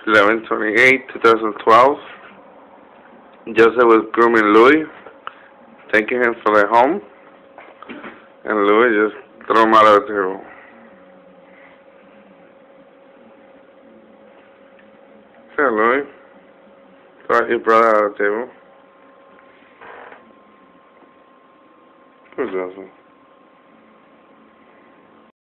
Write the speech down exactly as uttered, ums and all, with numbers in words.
eleven twenty-eight, twenty twelve. Joseph was grooming Louie, thanking him for their home, and Louie just threw him out of the table. Say, Louie, throw your brother out of the table. Who's Joseph?